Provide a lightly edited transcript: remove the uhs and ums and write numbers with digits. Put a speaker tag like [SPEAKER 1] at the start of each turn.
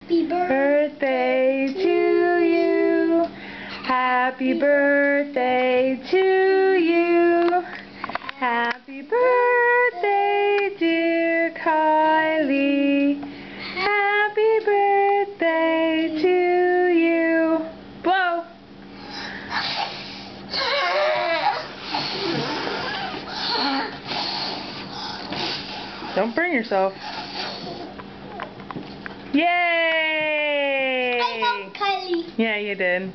[SPEAKER 1] Happy birthday to you. Happy birthday to you. Happy birthday, dear Kyley. Happy birthday to you. Blow. Don't burn yourself. Yay!
[SPEAKER 2] I helped Kyley.
[SPEAKER 1] Yeah, you did.